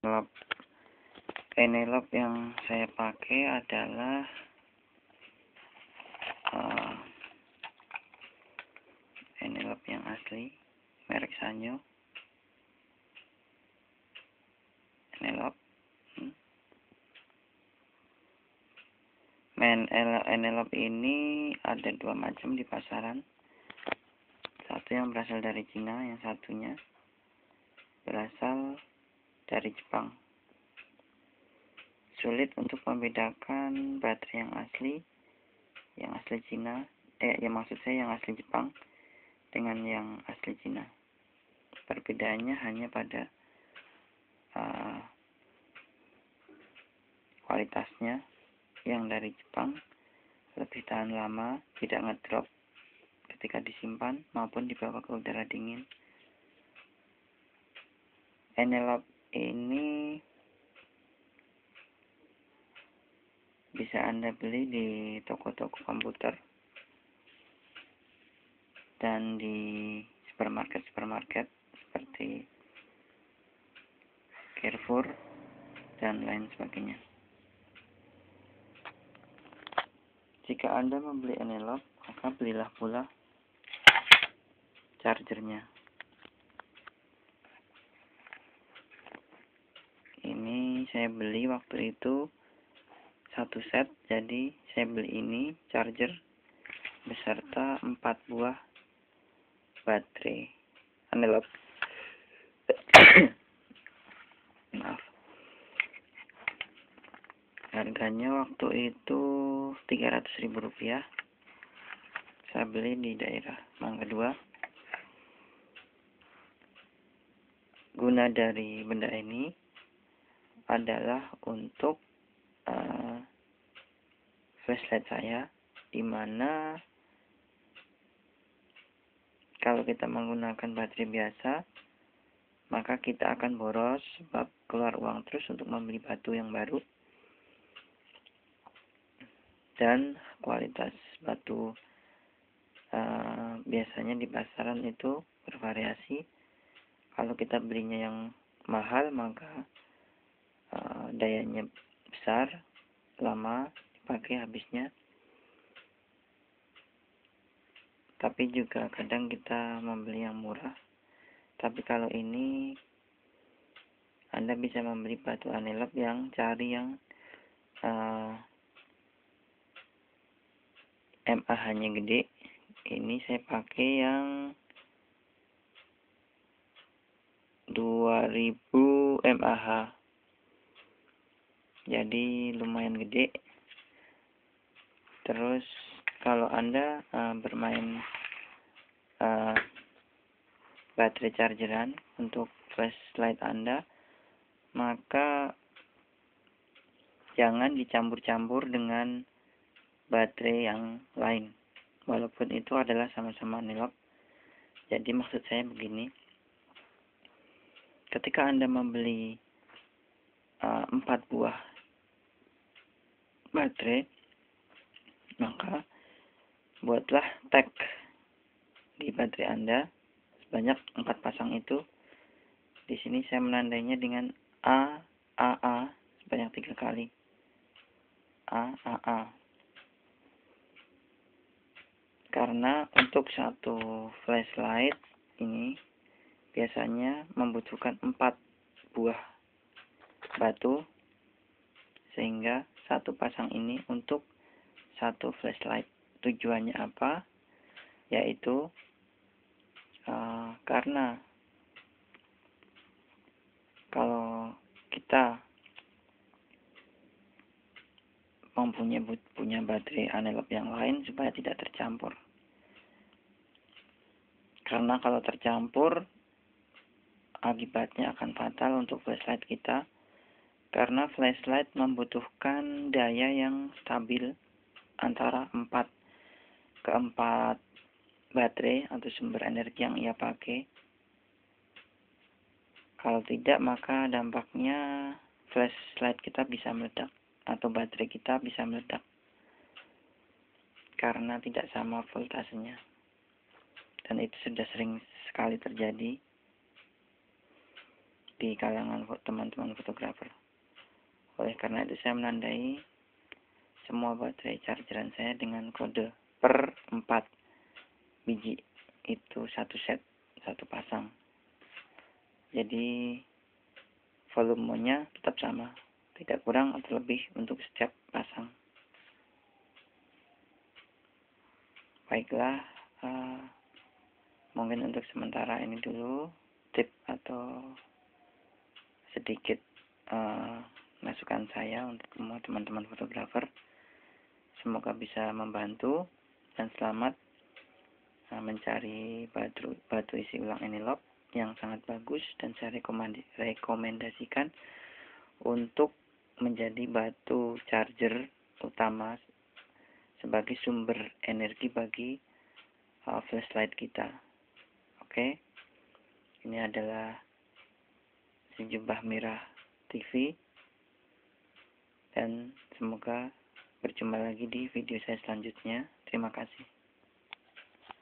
Envelope yang saya pakai adalah envelope yang asli merek Sanyo. Envelope envelope ini ada dua macam di pasaran. Satu yang berasal dari Cina, yang satunya berasal dari Jepang. Sulit untuk membedakan baterai yang asli Cina, maksud saya yang asli Jepang dengan yang asli Cina. Perbedaannya hanya pada kualitasnya. Yang dari Jepang lebih tahan lama, tidak ngedrop ketika disimpan maupun dibawa ke udara dingin. Envelope ini bisa Anda beli di toko-toko komputer dan di supermarket seperti Carrefour dan lain sebagainya. Jika Anda membeli envelope, maka belilah pula chargernya. Ini saya beli waktu itu satu set, jadi saya beli ini charger beserta 4 buah baterai envelope. Maaf. Harganya waktu itu Rp300.000. Saya beli di daerah Mangga 2. Guna dari benda ini adalah untuk flashlight saya, dimana kalau kita menggunakan baterai biasa, maka kita akan boros sebab keluar uang terus untuk membeli batu yang baru. Dan kualitas batu biasanya di pasaran itu bervariasi. Kalau kita belinya yang mahal, maka dayanya besar, lama dipakai habisnya. Tapi juga kadang kita membeli yang murah. Tapi kalau ini Anda bisa membeli batu envelope yang cari yang mAh-nya gede. Ini saya pakai yang 2000 mAh. Jadi lumayan gede. Terus kalau Anda bermain baterai chargeran untuk flashlight Anda, maka jangan dicampur-campur dengan baterai yang lain, walaupun itu adalah sama-sama envelope. Jadi maksud saya begini, ketika Anda membeli 4 buah baterai, maka buatlah tag di baterai Anda sebanyak 4 pasang itu. Di sini saya menandainya dengan AAA sebanyak 3 kali. AAA. Karena untuk satu flashlight ini biasanya membutuhkan 4 buah batu, sehingga satu pasang ini untuk satu flashlight. Tujuannya apa? Yaitu karena kalau kita punya baterai envelope yang lain supaya tidak tercampur. Karena kalau tercampur, akibatnya akan fatal untuk flashlight kita. Karena flashlight membutuhkan daya yang stabil antara 4 baterai atau sumber energi yang ia pakai. Kalau tidak, maka dampaknya flashlight kita bisa meledak atau baterai kita bisa meledak karena tidak sama voltasenya. Dan itu sudah sering sekali terjadi. di kalangan teman-teman fotografer. Oleh karena itu saya menandai semua baterai chargeran saya dengan kode per 4 biji. Itu satu set, satu pasang. Jadi volumenya tetap sama, tidak kurang atau lebih untuk setiap pasang. Baiklah, mungkin untuk sementara ini dulu tip atau sedikit masukan saya untuk semua teman-teman fotografer. Semoga bisa membantu dan selamat mencari batu isi ulang Enilog yang sangat bagus, dan saya rekomendasikan untuk menjadi batu charger utama sebagai sumber energi bagi flashlight kita. Oke, ini adalah Sejubah Mirah TV, dan semoga berjumpa lagi di video saya selanjutnya. Terima kasih.